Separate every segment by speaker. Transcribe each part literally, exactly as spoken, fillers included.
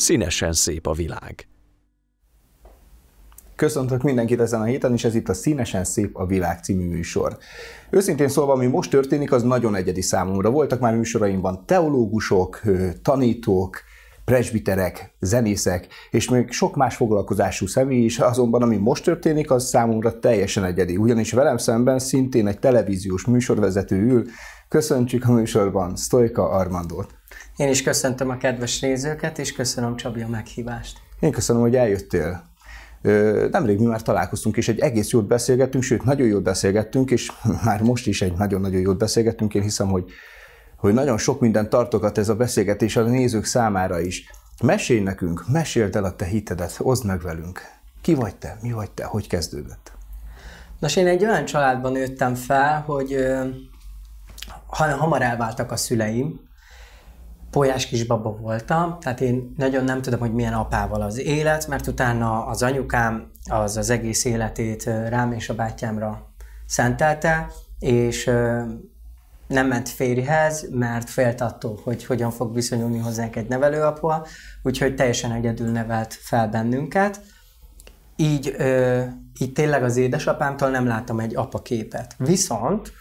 Speaker 1: Színesen szép a világ.
Speaker 2: Köszöntök mindenkit ezen a héten, és ez itt a Színesen szép a világ című műsor. Őszintén szólva, ami most történik, az nagyon egyedi számomra. Voltak már műsoraimban teológusok, tanítók, presbiterek, zenészek, és még sok más foglalkozású személy is, azonban ami most történik, az számomra teljesen egyedi. Ugyanis velem szemben szintén egy televíziós műsorvezető ül. Köszöntjük a műsorban Sztojka Armandót.
Speaker 3: Én is köszöntöm a kedves nézőket, és köszönöm, Csabi, a meghívást.
Speaker 2: Én köszönöm, hogy eljöttél. Nemrég mi már találkoztunk, és egy egész jót beszélgettünk, sőt, nagyon jót beszélgettünk, és már most is egy nagyon-nagyon jót beszélgettünk. Én hiszem, hogy, hogy nagyon sok mindent tartogat ez a beszélgetés a nézők számára is. Mesélj nekünk, meséld el a te hitedet, oszd meg velünk. Ki vagy te, mi vagy te, hogy kezdődött?
Speaker 3: Nos, én egy olyan családban nőttem fel, hogy hamar elváltak a szüleim. Pólyás kisbaba voltam, tehát én nagyon nem tudom, hogy milyen apával az élet, mert utána az anyukám az az egész életét rám és a bátyámra szentelte, és nem ment férjhez, mert félt attól, hogy hogyan fog viszonyulni hozzánk egy nevelőapa, úgyhogy teljesen egyedül nevelt fel bennünket. Így, így tényleg az édesapámtól nem láttam egy apaképet. Viszont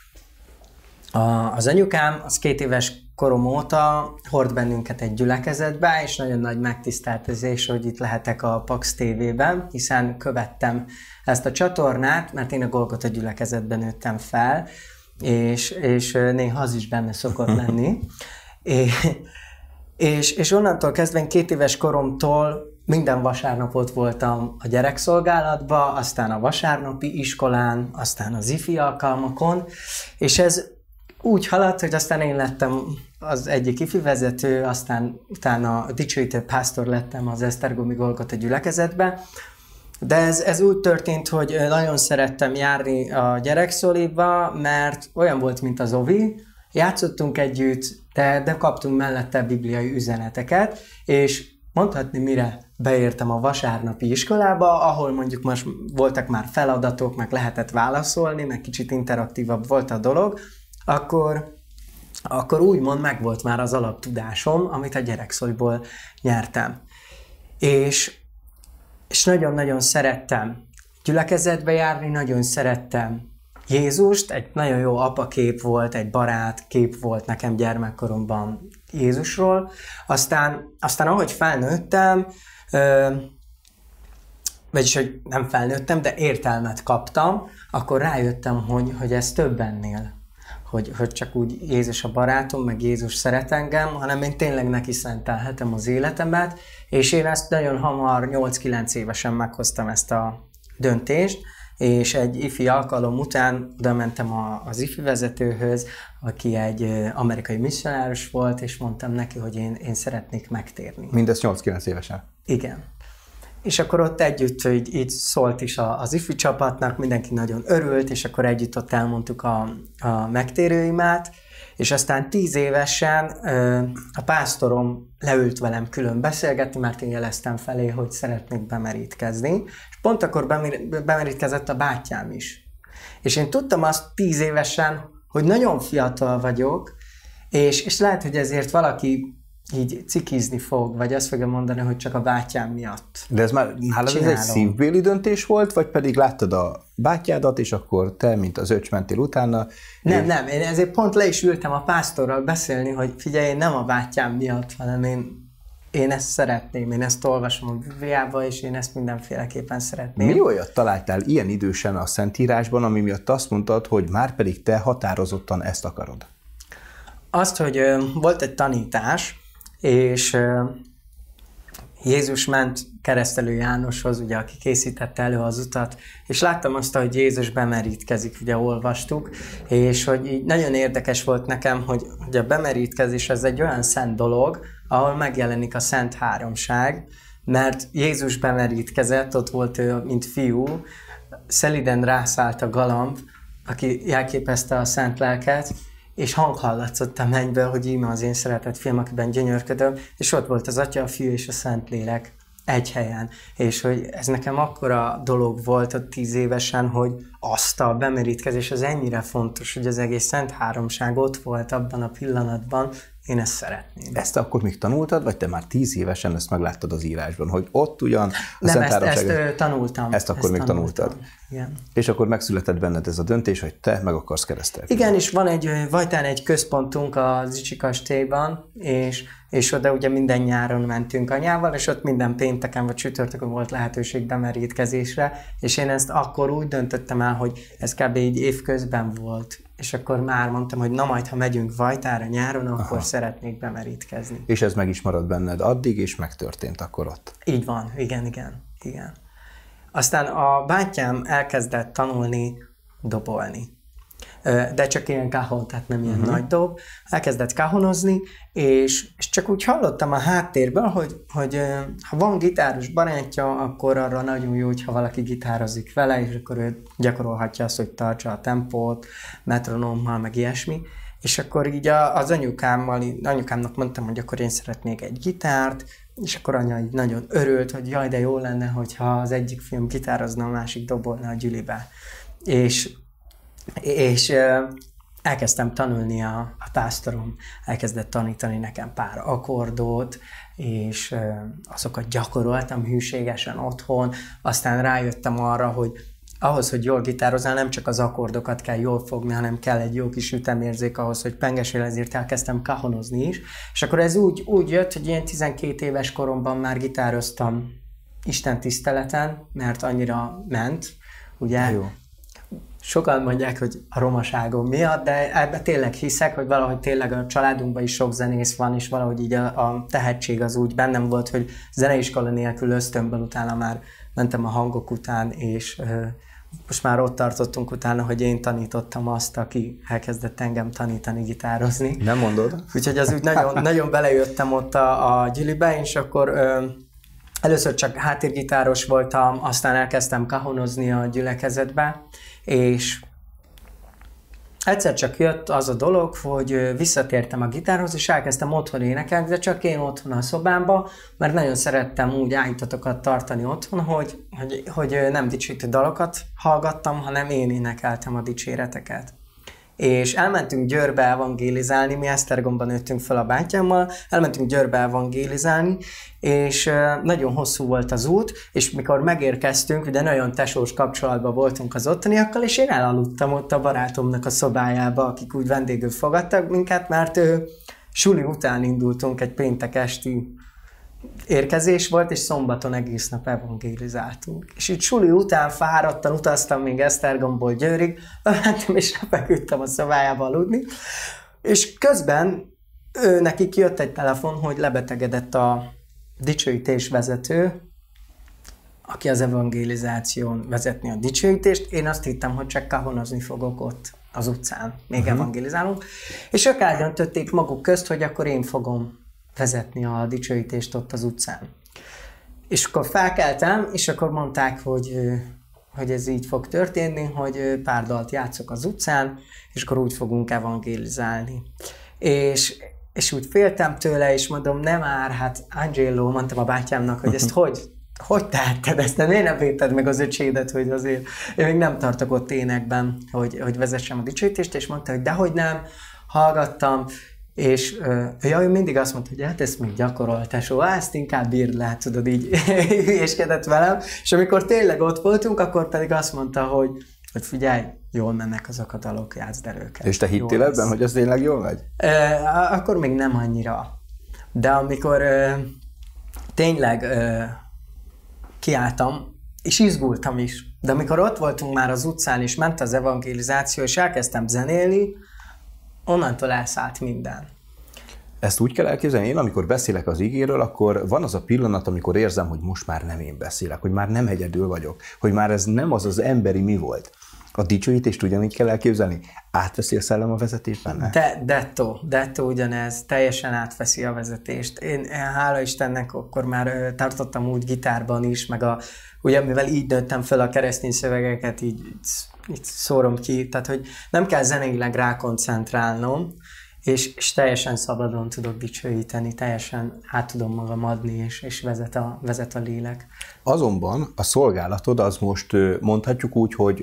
Speaker 3: az anyukám az két éves korom óta hord bennünket egy gyülekezetbe, és nagyon nagy megtiszteltetés, hogy itt lehetek a Pax té vében, hiszen követtem ezt a csatornát, mert én a Golgota gyülekezetben nőttem fel, és, és néha az is benne szokott lenni. és, és, és onnantól kezdve két éves koromtól minden vasárnap ott voltam a gyerekszolgálatba, aztán a vasárnapi iskolán, aztán az ifi alkalmakon, és ez úgy haladt, hogy aztán én lettem az egyik ifi vezető, aztán utána dicsőítő pásztor lettem az Esztergomi Golgota gyülekezetbe. De ez, ez úgy történt, hogy nagyon szerettem járni a gyerekszoliba, mert olyan volt, mint az ovi, játszottunk együtt, de, de kaptunk mellette bibliai üzeneteket, és mondhatni, mire beértem a vasárnapi iskolába, ahol mondjuk most voltak már feladatok, meg lehetett válaszolni, meg kicsit interaktívabb volt a dolog, akkor, akkor úgymond megvolt már az alaptudásom, amit a gyerekszoliból nyertem. És, és nagyon-nagyon szerettem gyülekezetbe járni, nagyon szerettem Jézust, egy nagyon jó apakép volt, egy barát kép volt nekem gyermekkoromban Jézusról. Aztán, aztán ahogy felnőttem, ö, vagyis, hogy nem felnőttem, de értelmet kaptam, akkor rájöttem, hogy, hogy ez több ennél. Hogy, hogy csak úgy Jézus a barátom, meg Jézus szeret engem, hanem én tényleg neki szentelhetem az életemet, és én ezt nagyon hamar, nyolc-kilenc évesen meghoztam ezt a döntést, és egy ifi alkalom után oda mentem a, az ifi vezetőhöz, aki egy amerikai misszionáros volt, és mondtam neki, hogy én, én szeretnék megtérni.
Speaker 2: Mindez nyolc-kilenc évesen?
Speaker 3: Igen. És akkor ott együtt így, így szólt is az ifi csapatnak, mindenki nagyon örült, és akkor együtt ott elmondtuk a, a megtérőimát, és aztán tíz évesen a pásztorom leült velem külön beszélgetni, mert én jeleztem felé, hogy szeretnék bemerítkezni, és pont akkor bemerítkezett a bátyám is. És én tudtam azt tíz évesen, hogy nagyon fiatal vagyok, és, és lehet, hogy ezért valaki így cikizni fog, vagy azt fogja mondani, hogy csak a bátyám miatt.
Speaker 2: De ez már nálad ez egy szívbéli döntés volt, vagy pedig láttad a bátyádat, és akkor te, mint az öcs mentél utána?
Speaker 3: Nem,
Speaker 2: és...
Speaker 3: nem, én ezért pont le is ültem a pásztorral beszélni, hogy figyelj, én nem a bátyám miatt, hanem én, én ezt szeretném, én ezt olvasom a Bibliába, és én ezt mindenféleképpen szeretném.
Speaker 2: Mi olyat találtál ilyen idősen a Szentírásban, ami miatt azt mondtad, hogy már pedig te határozottan ezt akarod?
Speaker 3: Azt, hogy ö, volt egy tanítás, és Jézus ment Keresztelő Jánoshoz, ugye, aki készítette elő az utat, és láttam azt, hogy Jézus bemerítkezik, ugye olvastuk, és hogy így nagyon érdekes volt nekem, hogy, hogy a bemerítkezés az egy olyan szent dolog, ahol megjelenik a Szent Háromság, mert Jézus bemerítkezett, ott volt ő, mint fiú, szeliden rászállt a galamb, aki jelképezte a Szent Lelket, és hang hallatszott a mennyből, hogy íme az én szeretett fiam, akiben gyönyörködöm, és ott volt az Atya, a Fiú és a Szentlélek egy helyen. És hogy ez nekem akkora dolog volt ott tíz évesen, hogy azt a bemerítkezés az ennyire fontos, hogy az egész Szent Háromság ott volt abban a pillanatban, én ezt szeretném.
Speaker 2: Ezt akkor még tanultad, vagy te már tíz évesen ezt megláttad az írásban, hogy ott ugyan a
Speaker 3: Nem, ezt, ezt ö, tanultam.
Speaker 2: Ezt akkor
Speaker 3: ezt
Speaker 2: még
Speaker 3: tanultam.
Speaker 2: tanultad.
Speaker 3: Igen.
Speaker 2: És akkor megszületett benned ez a döntés, hogy te meg akarsz keresztelni.
Speaker 3: Igen, és van egy, Vajtán egy központunk a Zicsi kastélyban, és, és oda ugye minden nyáron mentünk anyával, és ott minden pénteken vagy csütörtökön volt lehetőség bemerítkezésre, és én ezt akkor úgy döntöttem el, hogy ez kb. Így évközben volt, és akkor már mondtam, hogy na majd, ha megyünk Vajtára nyáron, akkor Aha. szeretnék bemerítkezni.
Speaker 2: És ez meg is maradt benned addig, és megtörtént akkor ott.
Speaker 3: Így van, igen, igen, igen. Aztán a bátyám elkezdett tanulni dobolni. De csak ilyen kahon, tehát nem ilyen uh-huh. nagy dob. Elkezdett kahonozni, és, és csak úgy hallottam a háttérben, hogy, hogy ha van gitáros barátja, akkor arra nagyon jó, hogyha valaki gitározik vele, és akkor ő gyakorolhatja azt, hogy tartsa a tempót, metronómmal, meg ilyesmi. És akkor így az anyukámmal, anyukámnak mondtam, hogy akkor én szeretnék egy gitárt, és akkor anya így nagyon örült, hogy jaj, de jó lenne, hogyha az egyik fiam gitározna, a másik dobolna a gyülibe. És, és elkezdtem tanulni a, a pásztorom, elkezdett tanítani nekem pár akkordot, és azokat gyakoroltam hűségesen otthon, aztán rájöttem arra, hogy ahhoz, hogy jól gitározzál, nem csak az akkordokat kell jól fogni, hanem kell egy jó kis ütemérzék ahhoz, hogy pengesél, ezért elkezdtem kahonozni is. És akkor ez úgy, úgy jött, hogy ilyen tizenkét éves koromban már gitároztam Isten tiszteleten, mert annyira ment, ugye? Jó. Sokan mondják, hogy a romaságom miatt, de ebben tényleg hiszek, hogy valahogy tényleg a családunkban is sok zenész van, és valahogy így a, a tehetség az úgy bennem volt, hogy zeneiskola nélkül ösztönből utána már mentem a hangok után, és uh, most már ott tartottunk utána, hogy én tanítottam azt, aki elkezdett engem tanítani gitározni.
Speaker 2: Nem mondod?
Speaker 3: Úgyhogy az úgy nagyon, nagyon belejöttem ott a, a gyülibe, és akkor uh, először csak háttérgitáros voltam, aztán elkezdtem kahonozni a gyülekezetbe, és egyszer csak jött az a dolog, hogy visszatértem a gitárhoz, és elkezdtem otthon énekelni, de csak én otthon a szobámba, mert nagyon szerettem úgy állítatokat tartani otthon, hogy, hogy, hogy nem dicsőítő dalokat hallgattam, hanem én énekeltem a dicséreteket. És elmentünk Győrbe evangélizálni, mi Esztergomban nőttünk fel a bátyámmal, elmentünk Győrbe evangélizálni, és nagyon hosszú volt az út, és mikor megérkeztünk, ugye nagyon tesós kapcsolatban voltunk az ottaniakkal, és én elaludtam ott a barátomnak a szobájába, akik úgy vendégül fogadtak minket, mert ő, suli után indultunk, egy péntek esti érkezés volt, és szombaton egész nap evangélizáltunk. És itt suli után fáradtan utaztam még Esztergomból Győrig, mentem és feküdtem a szobájába aludni, és közben ő, nekik jött egy telefon, hogy lebetegedett a dicsőítés vezető, aki az evangélizáción vezetni a dicsőítést. Én azt hittem, hogy csak kahonozni fogok ott az utcán, még uh-huh. evangélizálunk. És ők eldöntötték maguk közt, hogy akkor én fogom vezetni a dicsőítést ott az utcán. És akkor felkeltem, és akkor mondták, hogy, hogy ez így fog történni, hogy pár dalt játszok az utcán, és akkor úgy fogunk evangélizálni. És, és úgy féltem tőle, és mondom, nem már, hát Angelo, mondtam a bátyámnak, hogy ezt hogy, hogy tehetted ezt, nem, miért nem védted meg az öcsédet, hogy azért én még nem tartok ott énekben, hogy, hogy vezessem a dicsőítést, és mondta, hogy dehogy nem, hallgattam, és ja, ő mindig azt mondta, hogy hát ezt még gyakorol, tesó, ezt inkább bírd le, tudod, így hülyéskedett velem, és amikor tényleg ott voltunk, akkor pedig azt mondta, hogy, hogy figyelj, jól mennek azok a dalok, játszd el őket.
Speaker 2: És te hittél ebben, hogy ez tényleg jól megy?
Speaker 3: E, akkor még nem annyira. De amikor e, tényleg e, kiálltam, és izgultam is, de amikor ott voltunk már az utcán, és ment az evangélizáció, és elkezdtem zenélni, onnantól elszállt minden.
Speaker 2: Ezt úgy kell elképzelni, én amikor beszélek az igéről, akkor van az a pillanat, amikor érzem, hogy most már nem én beszélek, hogy már nem egyedül vagyok, hogy már ez nem az az emberi mi volt. A dicsőítést ugyanígy kell elképzelni? Átveszi a szellem a vezetést benne?
Speaker 3: De, dettó, dettó ugyanez, teljesen átveszi a vezetést. Én, hála Istennek, akkor már tartottam úgy gitárban is, meg a, ugye mivel így nőttem fel a keresztény szövegeket, így, így szórom ki, tehát hogy nem kell zeneileg rákoncentrálnom, és, és teljesen szabadon tudok dicsőíteni, teljesen át tudom magam adni, és, és vezet, a, vezet a lélek.
Speaker 2: Azonban a szolgálatod az most mondhatjuk úgy, hogy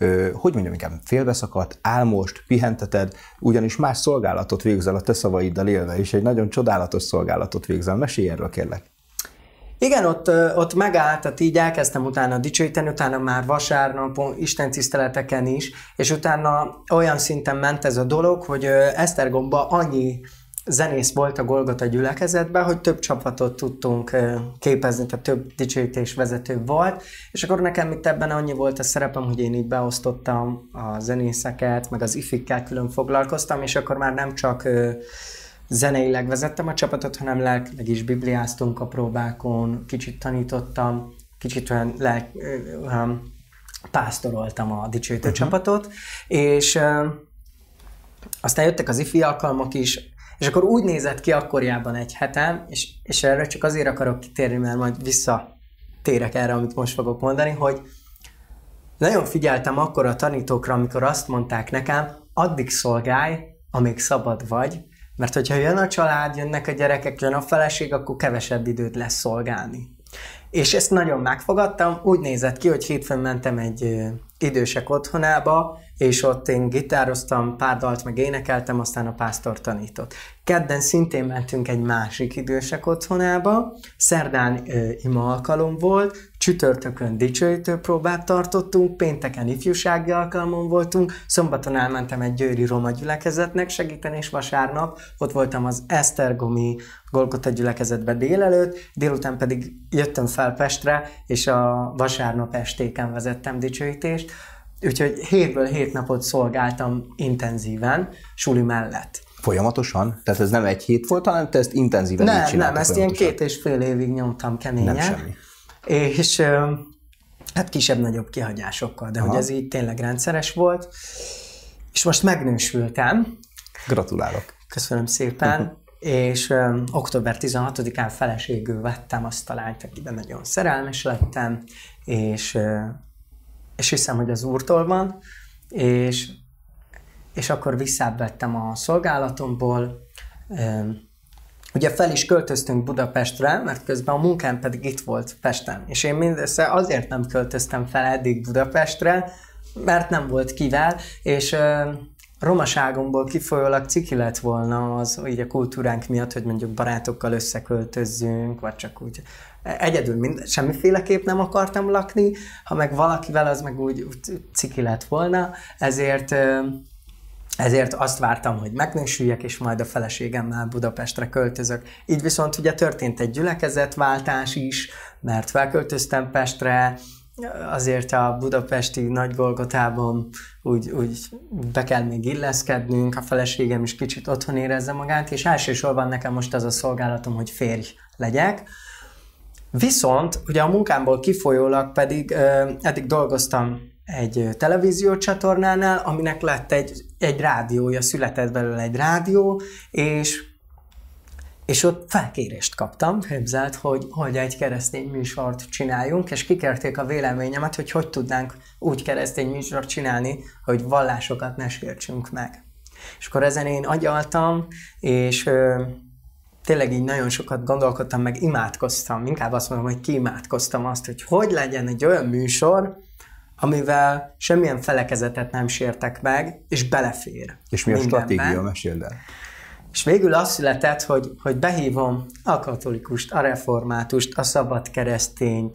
Speaker 2: hogy mondjam, inkább félbeszakadt, álmost, pihenteted, ugyanis más szolgálatot végzel a te szavaiddal élve, és egy nagyon csodálatos szolgálatot végzel. Mesélj erről, kérlek.
Speaker 3: Igen, ott, ott megállt, tehát így elkezdtem utána dicsőíteni, utána már vasárnapon, istentiszteleteken is, és utána olyan szinten ment ez a dolog, hogy Esztergomba annyi zenész volt a Golgota gyülekezetben, hogy több csapatot tudtunk képezni, tehát több dicsőítés vezető volt, és akkor nekem itt ebben annyi volt a szerepem, hogy én így beosztottam a zenészeket, meg az ifikkel külön foglalkoztam, és akkor már nem csak zeneileg vezettem a csapatot, hanem lelkileg is bibliáztunk a próbákon, kicsit tanítottam, kicsit olyan lelk, olyan pásztoroltam a dicsőítő uh-huh. csapatot, és uh, aztán jöttek az ifi alkalmak is, és akkor úgy nézett ki akkoriában egy hetem, és, és erre csak azért akarok kitérni, mert majd visszatérek erre, amit most fogok mondani, hogy nagyon figyeltem akkor a tanítókra, amikor azt mondták nekem, addig szolgálj, amíg szabad vagy, mert hogyha jön a család, jönnek a gyerekek, jön a feleség, akkor kevesebb időt lesz szolgálni. És ezt nagyon megfogadtam, úgy nézett ki, hogy hétfőn mentem egy ö, idősek otthonába, és ott én gitároztam, pár dalt meg énekeltem, aztán a pásztor tanított. Kedden szintén mentünk egy másik idősek otthonába, szerdán ö, ima alkalom volt, csütörtökön dicsőítő próbát tartottunk, pénteken ifjúsági alkalmon voltunk, szombaton elmentem egy győri roma gyülekezetnek segíteni, és vasárnap ott voltam az esztergomi Golgota gyülekezetbe délelőtt, délután pedig jöttem fel Pestre, és a vasárnap estéken vezettem dicsőítést, úgyhogy hétből hét napot szolgáltam intenzíven, suli mellett.
Speaker 2: Folyamatosan? Tehát ez nem egy hét volt, hanem te ezt intenzíven
Speaker 3: nem,
Speaker 2: így csináltad?
Speaker 3: Nem, ezt ilyen két és fél évig nyomtam keményen.
Speaker 2: Nem semmi.
Speaker 3: És hát kisebb-nagyobb kihagyásokkal, de Aha. hogy ez így tényleg rendszeres volt. És most megnősültem.
Speaker 2: Gratulálok.
Speaker 3: Köszönöm szépen. És um, október tizenhatodikán feleségül vettem azt a lányt, akiben nagyon szerelmes lettem, és, uh, és hiszem, hogy az Úrtól van, és, és akkor visszavettem a szolgálatomból. Um, Ugye fel is költöztünk Budapestre, mert közben a munkám pedig itt volt Pesten. És én mindössze azért nem költöztem fel eddig Budapestre, mert nem volt kivel, és uh, romaságomból kifolyólag ciki lett volna az így a kultúránk miatt, hogy mondjuk barátokkal összeköltözzünk, vagy csak úgy egyedül mind, semmiféleképp nem akartam lakni, ha meg valakivel az meg úgy, úgy ciki lett volna, ezért... Uh, Ezért azt vártam, hogy megnősüljek, és majd a feleségemmel Budapestre költözök. Így viszont ugye történt egy gyülekezetváltás is, mert felköltöztem Pestre, azért a budapesti Nagy Golgotában úgy, úgy be kell még illeszkednünk, a feleségem is kicsit otthon érezze magát, és elsősorban nekem most az a szolgálatom, hogy férj legyek. Viszont ugye a munkámból kifolyólag pedig uh, eddig dolgoztam egy televíziócsatornánál, aminek lett egy, egy rádiója, született belőle egy rádió, és, és ott felkérést kaptam, képzelt, hogy, hogy egy keresztény műsort csináljunk, és kikérték a véleményemet, hogy hogy tudnánk úgy keresztény műsort csinálni, hogy vallásokat ne sértsünk meg. És akkor ezen én agyaltam, és ö, tényleg így nagyon sokat gondolkodtam, meg imádkoztam, inkább azt mondom, hogy kiimádkoztam azt, hogy hogy legyen egy olyan műsor, amivel semmilyen felekezetet nem sértek meg, és belefér.
Speaker 2: És mi a stratégia? Meséld el.
Speaker 3: És végül az született, hogy, hogy behívom a katolikust, a reformátust, a szabad keresztényt,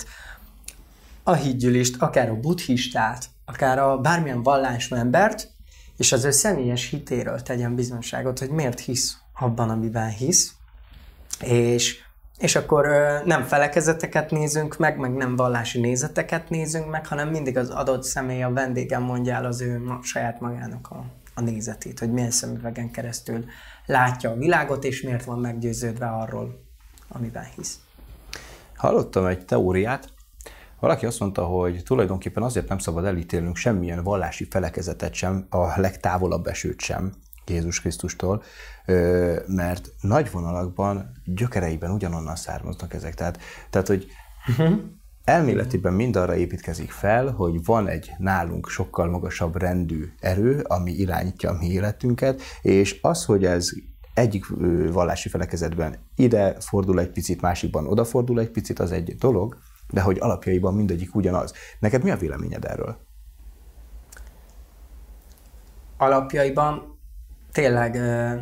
Speaker 3: a hídgyűlést, akár a buddhistát, akár a bármilyen vallású embert, és az ő személyes hitéről tegyen bizonyságot, hogy miért hisz abban, amiben hisz. És És akkor ö, nem felekezeteket nézünk meg, meg nem vallási nézeteket nézünk meg, hanem mindig az adott személy, a vendégem mondja el az ő ma, saját magának a, a nézetét, hogy milyen szemüvegen keresztül látja a világot, és miért van meggyőződve arról, amiben hisz.
Speaker 2: Hallottam egy teóriát. Valaki azt mondta, hogy tulajdonképpen azért nem szabad elítélnünk semmilyen vallási felekezetet sem, a legtávolabb esőt sem Jézus Krisztustól, mert nagy vonalakban, gyökereiben ugyanonnan származnak ezek. Tehát, tehát hogy uh-huh. elméletiben mind arra építkezik fel, hogy van egy nálunk sokkal magasabb rendű erő, ami irányítja a mi életünket, és az, hogy ez egyik vallási felekezetben ide fordul egy picit, másikban odafordul egy picit, az egy dolog, de hogy alapjaiban mindegyik ugyanaz. Neked mi a véleményed erről?
Speaker 3: alapjaiban tényleg,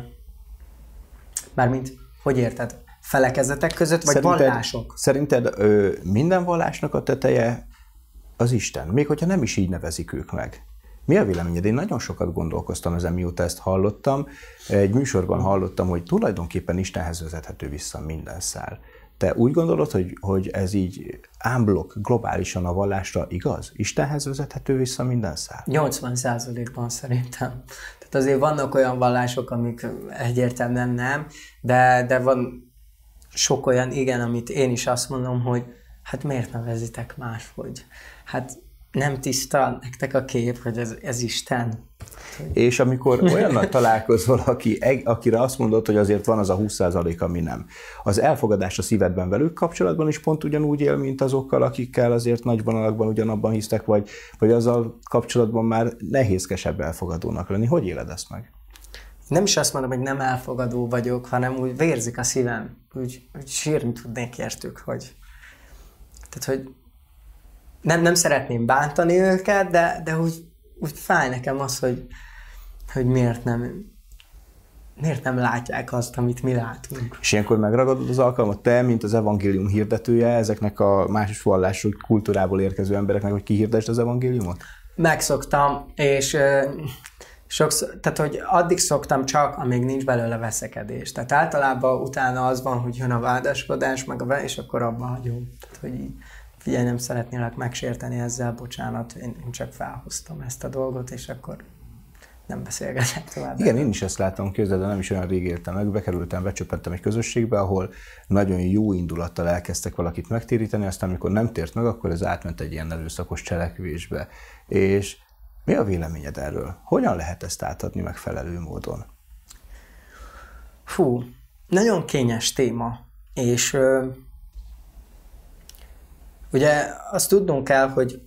Speaker 3: mármint, hogy érted, felekezetek között, vagy
Speaker 2: szerinted,
Speaker 3: vallások?
Speaker 2: Szerinted ö, minden vallásnak a teteje az Isten, még hogyha nem is így nevezik ők meg. Mi a véleményed? Én nagyon sokat gondolkoztam ezen, mióta ezt hallottam. Egy műsorban hallottam, hogy tulajdonképpen Istenhez vezethető vissza minden szál. Te úgy gondolod, hogy, hogy ez így ámblok globálisan a vallásra igaz? Istenhez vezethető vissza minden szál?
Speaker 3: nyolcvan százalékban szerintem. Tehát azért vannak olyan vallások, amik egyértelműen nem, de, de van sok olyan igen, amit én is azt mondom, hogy hát miért nevezitek máshogy? Hát nem tiszta nektek a kép, hogy ez, ez Isten.
Speaker 2: És amikor olyannal találkozol, aki, akire azt mondod, hogy azért van az a húsz százalék, ami nem. Az elfogadás a szívedben velük kapcsolatban is pont ugyanúgy él, mint azokkal, akikkel azért nagy vonalakban ugyanabban hisztek, vagy, vagy azzal kapcsolatban már nehézkesebb elfogadónak lenni. Hogy éled ezt meg?
Speaker 3: Nem is azt mondom, hogy nem elfogadó vagyok, hanem úgy vérzik a szívem. Úgy, úgy sírni tudnék értük, hogy... Tehát, hogy nem, nem szeretném bántani őket, de, de úgy, úgy fáj nekem az, hogy, hogy miért nem, miért nem látják azt, amit mi látunk.
Speaker 2: És ilyenkor megragadod az alkalmat te, mint az evangélium hirdetője, ezeknek a más vallású kultúrából érkező embereknek, hogy kihirdesd az evangéliumot?
Speaker 3: Megszoktam, és sokszor, tehát, hogy addig szoktam csak, amíg nincs belőle veszekedés. Tehát általában utána az van, hogy jön a vádaskodás, meg a, és akkor abba hagyom. Tehát, hogy így, figyelj, nem szeretnélek megsérteni ezzel, bocsánat, én, én csak felhoztam ezt a dolgot, és akkor nem beszélgetek tovább.
Speaker 2: Igen, én is ezt láttam közben, de nem is olyan rég éltem meg. Bekerültem, becsöppentem egy közösségbe, ahol nagyon jó indulattal elkezdtek valakit megtéríteni, aztán amikor nem tért meg, akkor ez átment egy ilyen erőszakos cselekvésbe. És mi a véleményed erről? Hogyan lehet ezt átadni megfelelő módon?
Speaker 3: Fú, nagyon kényes téma, és ö, ugye azt tudnunk kell, hogy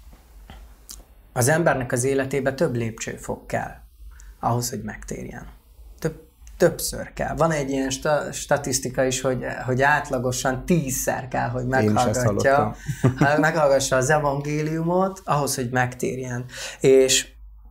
Speaker 3: az embernek az életébe több lépcsőfok kell ahhoz, hogy megtérjen. Több, többször kell. Van egy ilyen sta, statisztika is, hogy, hogy átlagosan tízszer kell, hogy meghallgatja, meghallgassa az evangéliumot, ahhoz, hogy megtérjen. És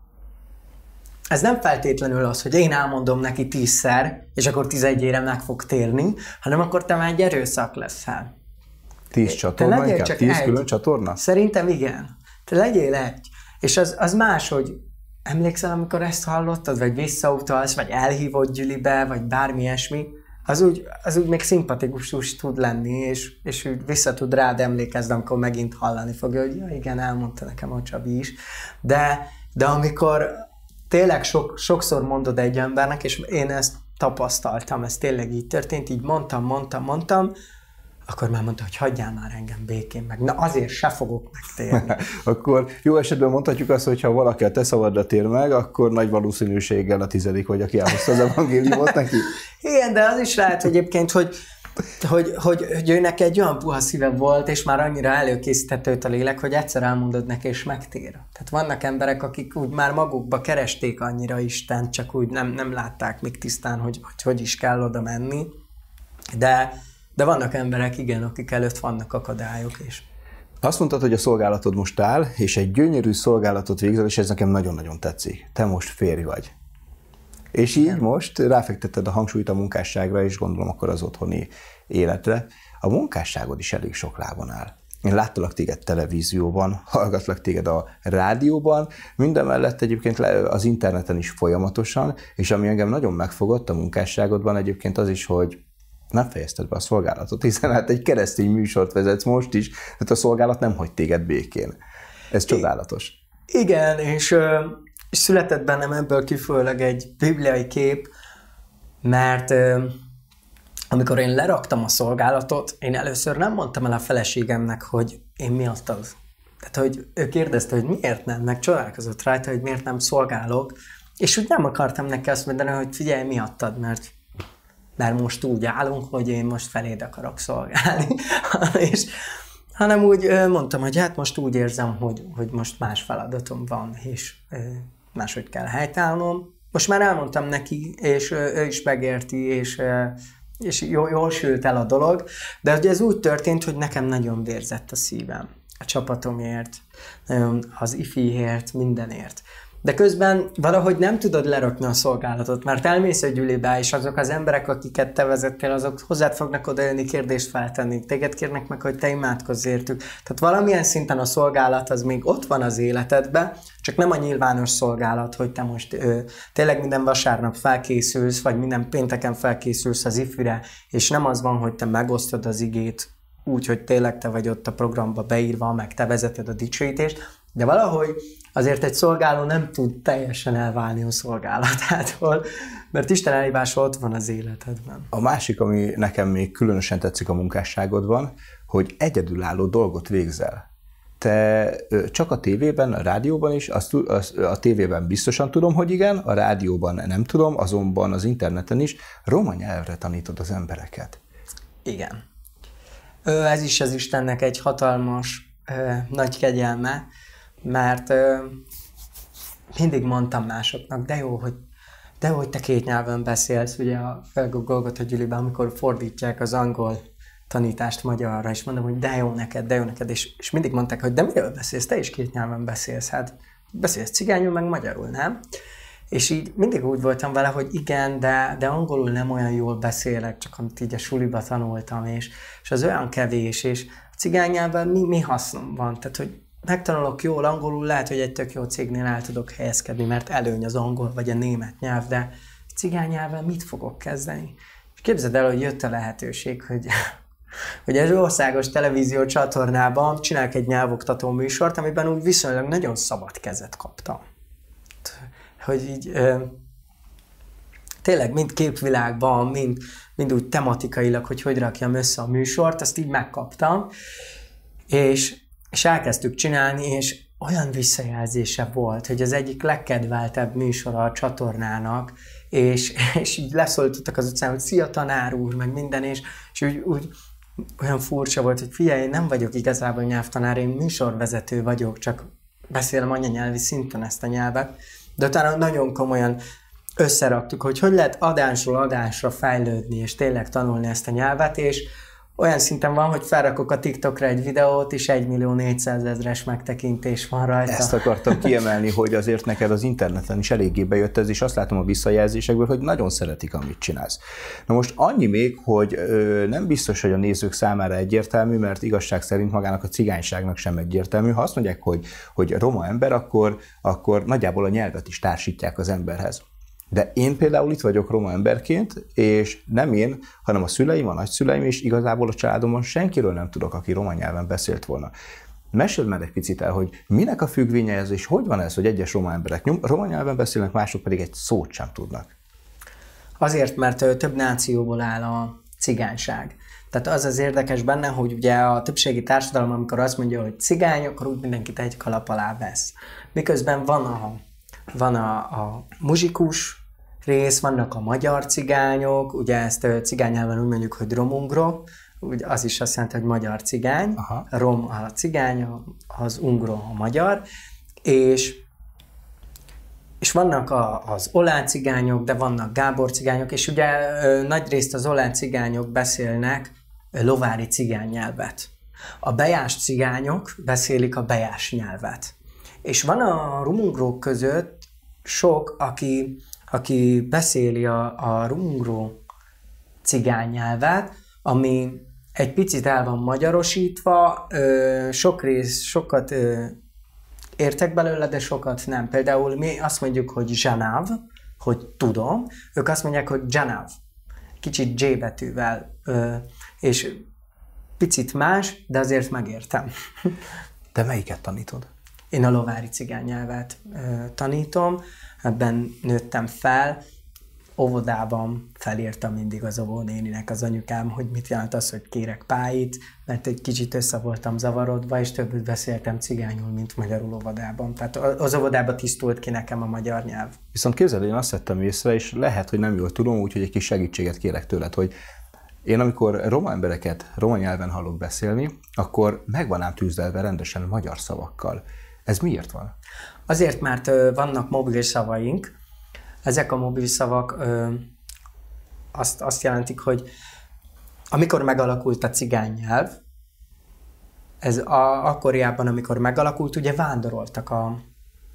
Speaker 3: ez nem feltétlenül az, hogy én elmondom neki tízszer, és akkor tizenegyére meg fog térni, hanem akkor te már egy erőszak leszel.
Speaker 2: Tíz csatorna inkább? Tíz külön csatorna?
Speaker 3: Szerintem igen. Te legyél egy. És az, az más, hogy emlékszel, amikor ezt hallottad, vagy visszautalsz, vagy elhívod gyülibe, vagy bármi ilyesmi, az úgy, az úgy még szimpatikus tud lenni, és, és úgy vissza tud rád emlékezni, amikor megint hallani fogja, hogy ja, igen, elmondta nekem a Csabi is. De, de amikor tényleg sok, sokszor mondod egy embernek, és én ezt tapasztaltam, ez tényleg így történt, így mondtam, mondtam, mondtam, akkor már mondta, hogy hagyjál már engem békén meg. Na azért se fogok megtérni.
Speaker 2: Akkor jó esetben mondhatjuk azt, hogy ha valaki a te szabadra tér meg, akkor nagy valószínűséggel a tizedik vagy, aki elhozta az evangéliumot neki.
Speaker 3: Igen, de az is lehet egyébként, hogy, hogy, hogy, hogy őnek egy olyan puha szíve volt, és már annyira előkészített őt a lélek, hogy egyszer elmondod neki, és megtér. Tehát vannak emberek, akik úgy már magukba keresték annyira Istent, csak úgy nem, nem látták még tisztán, hogy, hogy hogy is kell oda menni. De De vannak emberek, igen, akik előtt vannak akadályok is.
Speaker 2: Azt mondtad, hogy a szolgálatod most áll, és egy gyönyörű szolgálatot végzel, és ez nekem nagyon-nagyon tetszik. Te most férj vagy. És így igen. Most ráfektetted a hangsúlyt a munkásságra, és gondolom akkor az otthoni életre. A munkásságod is elég sok lábon áll. Én láttalak téged televízióban, hallgatlak téged a rádióban, mindemellett egyébként az interneten is folyamatosan, és ami engem nagyon megfogott a munkásságodban egyébként az is, hogy nem fejezted be a szolgálatot, hiszen hát egy keresztény műsort vezetsz most is, tehát a szolgálat nem hagy téged békén. Ez csodálatos.
Speaker 3: Igen, és, és született bennem ebből kifolyólag egy bibliai kép, mert amikor én leraktam a szolgálatot, én először nem mondtam el a feleségemnek, hogy én miattad. Tehát, hogy ő kérdezte, hogy miért nem, meg csodálkozott rajta, hogy miért nem szolgálok, és úgy nem akartam neki azt mondani, hogy figyelj, miattad, mert mert most úgy állunk, hogy én most feléd akarok szolgálni. és, hanem úgy mondtam, hogy hát most úgy érzem, hogy, hogy most más feladatom van, és máshogy kell helytállnom. Most már elmondtam neki, és ő is megérti, és, és jól, jól sült el a dolog, de ugye ez úgy történt, hogy nekem nagyon vérzett a szívem. A csapatomért, az ifiért, mindenért. de közben valahogy nem tudod lerakni a szolgálatot, mert elmész a gyűlibe, és azok az emberek, akiket te vezettél, azok hozzád fognak odajönni, kérdést feltenni, téged kérnek meg, hogy te imádkozz értük. Tehát valamilyen szinten a szolgálat az még ott van az életedben, csak nem a nyilvános szolgálat, hogy te most ö, tényleg minden vasárnap felkészülsz, vagy minden pénteken felkészülsz az ifűre, és nem az van, hogy te megosztod az igét úgy, hogy tényleg te vagy ott a programba beírva, meg te vezeted a dicsőítést, de valahogy azért egy szolgáló nem tud teljesen elválni a szolgálatától, mert Isten elhívása ott van az életedben.
Speaker 2: A másik, ami nekem még különösen tetszik a munkásságodban, hogy egyedülálló dolgot végzel. Te csak a tévében, a rádióban is, azt, az, a tévében biztosan tudom, hogy igen, a rádióban nem tudom, azonban az interneten is roma nyelvre tanítod az embereket.
Speaker 3: Igen. Ez is az Istennek egy hatalmas, nagy kegyelme, mert mindig mondtam másoknak, de jó, hogy, de jó, hogy te két nyelven beszélsz, ugye a Golgotha gyűliben, amikor fordítják az angol tanítást magyarra, és mondom, hogy de jó neked, de jó neked, és, és mindig mondták, hogy de miről beszélsz, te is két nyelven beszélsz, hát beszélsz cigányul, meg magyarul, nem? És így mindig úgy voltam vele, hogy igen, de, de angolul nem olyan jól beszélek, csak amit így a suliba tanultam, és, és az olyan kevés, és a cigány nyelven mi, mi hasznom van, tehát hogy megtanulok jól angolul, lehet, hogy egy tök jó cégnél el tudok helyezkedni, mert előny az angol vagy a német nyelv, de cigány nyelven mit fogok kezdeni? És képzeld el, hogy jött a lehetőség, hogy, hogy egy országos televízió csatornában csinálok egy nyelvoktató műsort, amiben úgy viszonylag nagyon szabad kezet kaptam. Hogy így ö, tényleg mind képvilágban, mind, mind úgy tematikailag, hogy hogy rakjam össze a műsort, azt így megkaptam, és És elkezdtük csinálni, és olyan visszajelzése volt, hogy az egyik legkedveltebb műsora a csatornának, és, és így leszólítottak az utcán, hogy szia tanár úr, meg minden, és, és úgy, úgy olyan furcsa volt, hogy figyelj, én nem vagyok igazából nyelvtanár, én műsorvezető vagyok, csak beszélem anyanyelvi szinten ezt a nyelvet, de utána nagyon komolyan összeraktuk, hogy hogy lehet adásról adásra fejlődni, és tényleg tanulni ezt a nyelvet, és olyan szinten van, hogy felrakok a TikTokra egy videót, és egy millió négyszázezres megtekintés van rajta.
Speaker 2: Ezt akartam kiemelni, hogy azért neked az interneten is eléggé bejött ez, és azt látom a visszajelzésekből, hogy nagyon szeretik, amit csinálsz. Na most annyi még, hogy ö, nem biztos, hogy a nézők számára egyértelmű, mert igazság szerint magának a cigányságnak sem egyértelmű. Ha azt mondják, hogy, hogy roma ember, akkor, akkor nagyjából a nyelvet is társítják az emberhez. De én például itt vagyok roma emberként, és nem én, hanem a szüleim, a nagyszüleim, és igazából a családomon senkiről nem tudok, aki roma nyelven beszélt volna. Meséld meg egy picit el, hogy minek a függvénye ez, és hogy van ez, hogy egyes roma emberek roma nyelven beszélnek, mások pedig egy szót sem tudnak?
Speaker 3: Azért, mert több nációból áll a cigányság. Tehát az az érdekes benne, hogy ugye a többségi társadalom, amikor azt mondja, hogy cigány, akkor úgy mindenkit egy kalap alá vesz. Miközben van a, van a, a muzsikus rész, vannak a magyar cigányok, ugye ezt cigány nyelven úgy mondjuk, hogy romungro, ugye az is azt jelenti, hogy magyar cigány, aha. Rom a cigány, az ungro a magyar, és, és vannak a, az olán cigányok, de vannak gábor cigányok, és ugye nagyrészt az olán cigányok beszélnek lovári cigány nyelvet. A bejás cigányok beszélik a bejás nyelvet. És van a rumungrók között sok, aki, aki beszéli a, a rumungro cigány nyelvet, ami egy picit el van magyarosítva, ö, sok rész, sokat ö, értek belőle, de sokat nem. Például mi azt mondjuk, hogy zsanáv, hogy tudom, ők azt mondják, hogy dzsanáv, kicsit J betűvel, ö, és picit más, de azért megértem.
Speaker 2: Te melyiket tanítod?
Speaker 3: Én a lovári cigány nyelvet ö, tanítom, ebben nőttem fel, óvodában felírtam mindig az óvónéninek az anyukám, hogy mit jelent az, hogy kérek pályit, mert egy kicsit össze voltam zavarodva, és többet beszéltem cigányul, mint magyarul óvodában. Tehát az óvodában tisztult ki nekem a magyar nyelv.
Speaker 2: Viszont képzeld, én azt vettem észre, és lehet, hogy nem jól tudom, úgyhogy egy kis segítséget kérek tőled, hogy én amikor roma embereket roma nyelven hallok beszélni, akkor meg van ám tűzdelve rendesen magyar szavakkal. Ez miért van?
Speaker 3: Azért, mert vannak mobil szavaink. Ezek a mobil szavak ö, azt, azt jelentik, hogy amikor megalakult a cigány nyelv, ez a, akkoriában, amikor megalakult, ugye vándoroltak a,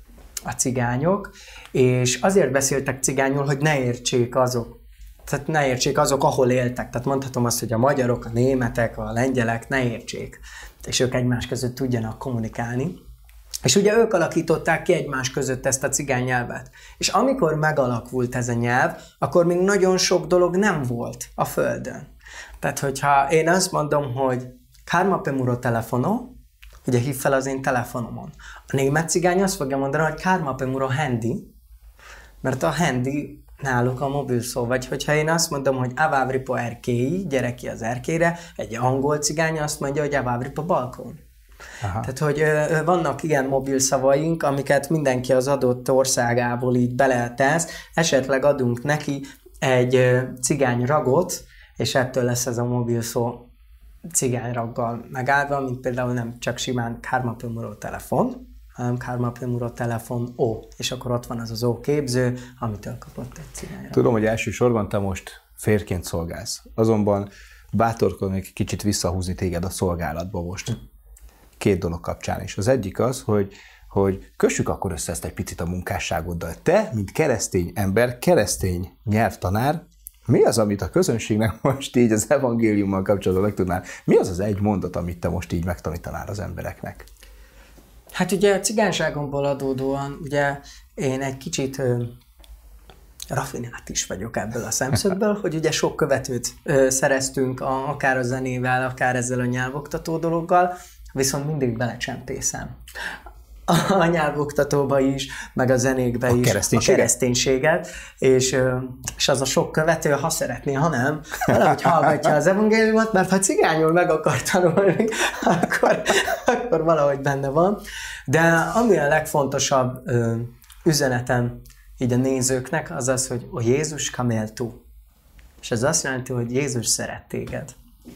Speaker 3: a cigányok, és azért beszéltek cigányul, hogy ne értsék azok, tehát ne értsék azok, ahol éltek. Tehát mondhatom azt, hogy a magyarok, a németek, a lengyelek ne értsék, és ők egymás között tudjanak kommunikálni. És ugye ők alakították ki egymás között ezt a cigány nyelvet. És amikor megalakult ez a nyelv, akkor még nagyon sok dolog nem volt a Földön. Tehát, hogyha én azt mondom, hogy Karma Pemuro telefono, ugye hív fel az én telefonomon. A német cigány azt fogja mondani, hogy Karma Pemuro handy, mert a handy náluk a mobil szó. Vagy hogyha én azt mondom, hogy Avavripo erkéi, gyere ki az erkére, egy angol cigány azt mondja, hogy Avavripo balkón. Aha. Tehát, hogy ö, vannak ilyen mobil szavaink, amiket mindenki az adott országából így beletesz, esetleg adunk neki egy ö, cigány ragot, és ettől lesz ez a mobil szó cigányraggal megáldva, mint például nem csak simán Karma Pemuro telefon, hanem Karma Pemuro telefon O, és akkor ott van az az O képző, amitől kapott egy cigányrag.
Speaker 2: Tudom, hogy elsősorban te most férként szolgálsz, azonban bátorkodnék kicsit visszahúzni téged a szolgálatba most. Két dolog kapcsán is. Az egyik az, hogy, hogy kössük akkor össze ezt egy picit a munkásságoddal. Te, mint keresztény ember, keresztény nyelvtanár, mi az, amit a közönségnek most így az evangéliummal kapcsolatban megtudnál? Mi az az egy mondat, amit te most így megtanítanál az embereknek?
Speaker 3: Hát ugye a cigányságomból adódóan, ugye én egy kicsit ö, raffinált is vagyok ebből a szemszögből, hogy ugye sok követőt ö, szereztünk a, akár a zenével, akár ezzel a nyelvoktató dologgal, viszont mindig belecsempészem a nyelvoktatóba is, meg a zenékbe
Speaker 2: a
Speaker 3: is
Speaker 2: kereszténységet?
Speaker 3: a kereszténységet, és, és az a sok követő, ha szeretné, ha nem, valahogy hallgatja az evangéliumot, mert ha cigányul meg akar tanulni, akkor, akkor valahogy benne van. De ami a legfontosabb ö, üzenetem így a nézőknek, az az, hogy a Jézus kameltu. És ez azt jelenti, hogy Jézus szeret téged.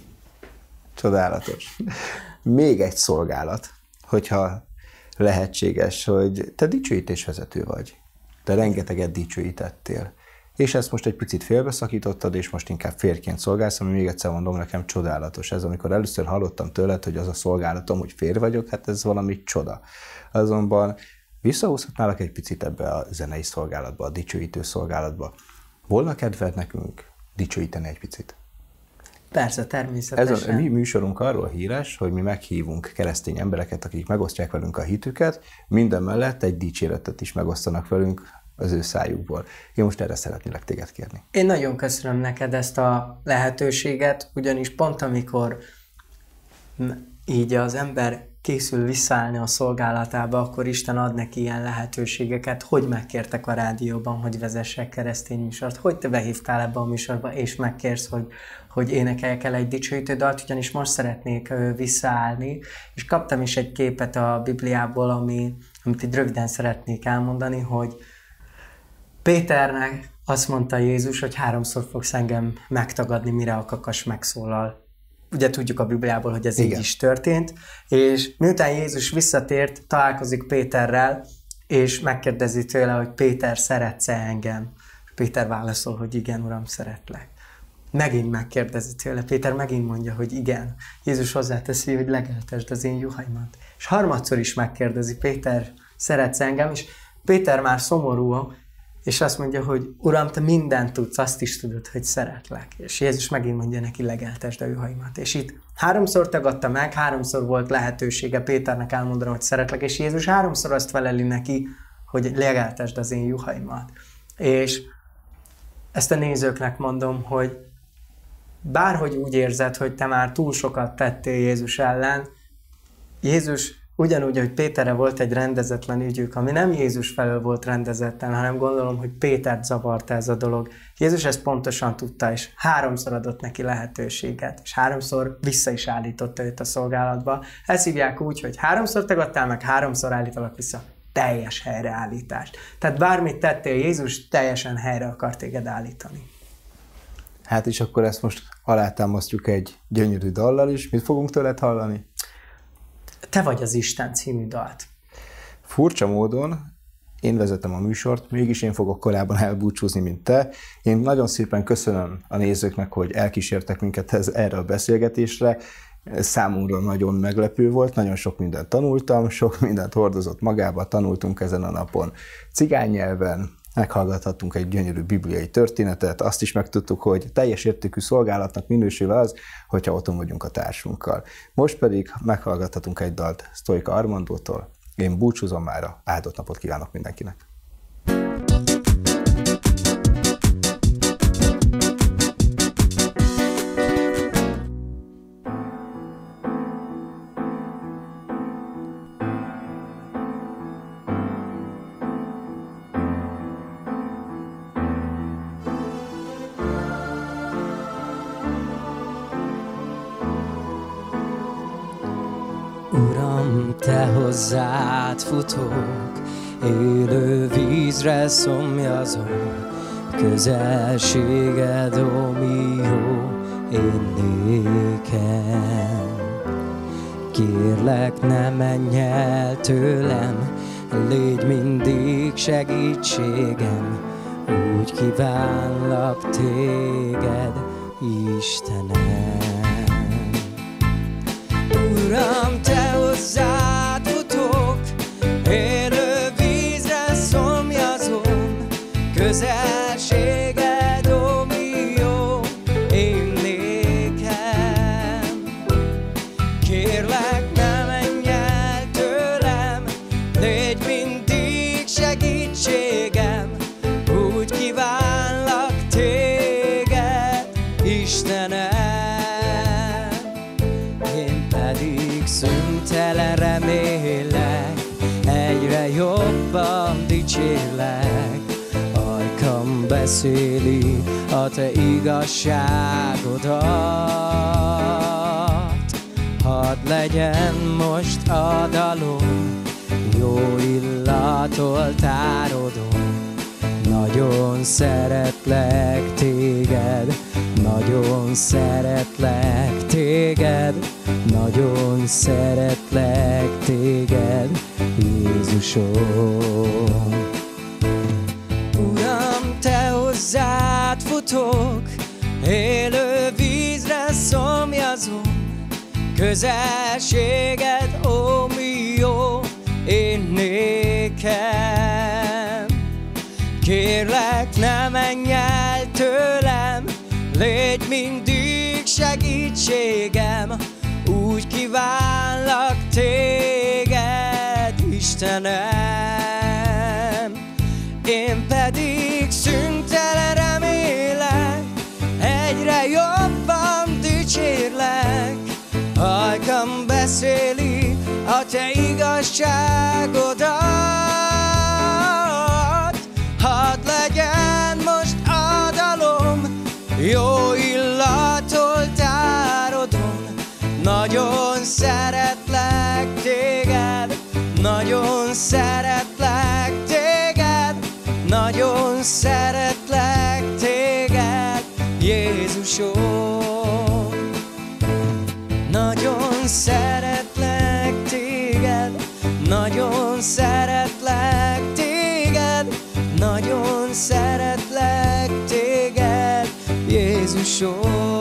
Speaker 2: Csodálatos. Még egy szolgálat, hogyha lehetséges, hogy te dicsőítésvezető vagy. Te rengeteget dicsőítettél. És ezt most egy picit félbeszakítottad, és most inkább férként szolgálsz, ami még egyszer mondom, nekem csodálatos. Ez, amikor először hallottam tőled, hogy az a szolgálatom, hogy férj vagyok, hát ez valami csoda. Azonban visszahúzhatnálak egy picit ebbe a zenei szolgálatba, a dicsőítő szolgálatba. Volna kedved nekünk dicsőíteni egy picit?
Speaker 3: Persze, természetesen.
Speaker 2: Ez a mi műsorunk arról híres, hogy mi meghívunk keresztény embereket, akik megosztják velünk a hitüket, minden mellett egy dicséretet is megosztanak velünk az ő szájukból. Én most erre szeretnélek téged kérni.
Speaker 3: Én nagyon köszönöm neked ezt a lehetőséget, ugyanis pont amikor így az ember készül visszaállni a szolgálatába, akkor Isten ad neki ilyen lehetőségeket, hogy megkértek a rádióban, hogy vezessek keresztény műsort, hogy te behívtál ebbe a műsorba, és megkérsz, hogy, hogy énekeljek el egy dicsőítő dalt, ugyanis most szeretnék visszaállni, és kaptam is egy képet a Bibliából, ami, amit itt röviden szeretnék elmondani, hogy Péternek azt mondta Jézus, hogy háromszor fogsz engem megtagadni, mire a kakas megszólal. Ugye tudjuk a Bibliából, hogy ez Igen. így is történt, és miután Jézus visszatért, találkozik Péterrel, és megkérdezi tőle, hogy Péter, szeretsz-e engem? Péter válaszol, hogy igen, Uram, szeretlek. Megint megkérdezi tőle, Péter megint mondja, hogy igen. Jézus hozzáteszi, hogy legeltesd az én juhaimat. És harmadszor is megkérdezi, Péter, szeretsz engem? És Péter már szomorú, és azt mondja, hogy Uram, te mindent tudsz, azt is tudod, hogy szeretlek. És Jézus megint mondja neki, legeltesd a juhaimat. És itt háromszor tagadta meg, háromszor volt lehetősége Péternek elmondani, hogy szeretlek, és Jézus háromszor azt feleli neki, hogy legeltesd az én juhaimat. És ezt a nézőknek mondom, hogy bárhogy úgy érzed, hogy te már túl sokat tettél Jézus ellen, Jézus ugyanúgy, hogy Péterre volt egy rendezetlen ügyük, ami nem Jézus felől volt rendezetlen, hanem gondolom, hogy Pétert zavarta ez a dolog. Jézus ezt pontosan tudta, és háromszor adott neki lehetőséget, és háromszor vissza is állította őt a szolgálatba. Ezt hívják úgy, hogy háromszor tagadtál meg, háromszor állítalak vissza. Teljes helyreállítást. Tehát bármit tettél, Jézus teljesen helyre akar téged állítani.
Speaker 2: Hát és akkor ezt most alátámasztjuk egy gyönyörű dallal is. Mit fogunk tőled hallani?
Speaker 3: Te vagy az Isten című dalt.
Speaker 2: Furcsa módon én vezetem a műsort, mégis én fogok korábban elbúcsúzni, mint te. Én nagyon szépen köszönöm a nézőknek, hogy elkísértek minket ez, erre a beszélgetésre. Számunkra nagyon meglepő volt, nagyon sok mindent tanultam, sok mindent hordozott magába, tanultunk ezen a napon cigány nyelven, meghallgathattunk egy gyönyörű bibliai történetet, azt is megtudtuk, hogy teljes értékű szolgálatnak minősül az, hogyha otthon vagyunk a társunkkal. Most pedig meghallgathatunk egy dalt Sztojka Armandótól. Én búcsúzom mára, áldott napot kívánok mindenkinek!
Speaker 4: Uram, te hozzád futok, élő vízre szomjazom, közelséged, ó, mi jó én nékem. Kérlek, ne menj el tőlem, légy mindig segítségem, úgy kívánlak téged, Istenem. Uram, te hozzád futok, élő vízre szomjazom, közelséged, ó, mi jó én nékem. Kérlek, ne menj el tőlem, légy mindig segítségem, úgy kívánlak téged, Istenem. Szüntelen remélek, egyre jobban dicsérlek, ajkam beszéli a te igazságodat. Hadd legyen most a dalom, jó illatoltárodom, nagyon szeretlek téged, nagyon szeretlek téged, nagyon szeretlek téged, Jézusom. Uram, te hozzád futok, élő vízre szomjazom, közelséged, ó, mi jó én nékem. Kérlek, ne menj el tőlem, légy mindig segítségem, úgy kívánlak téged, Istenem. Én pedig szüntelen remélek, egyre jobban dicsérlek, ajkam beszéli a te igazságodat. Hadd legyen most a dalom, jó illatoltárodom, nagyon szeretlek téged, nagyon szeretlek téged, nagyon szeretlek téged, Jézusom. Nagyon szeretlek téged, nagyon szeretlek téged, nagyon szeretlek téged, Jézusom.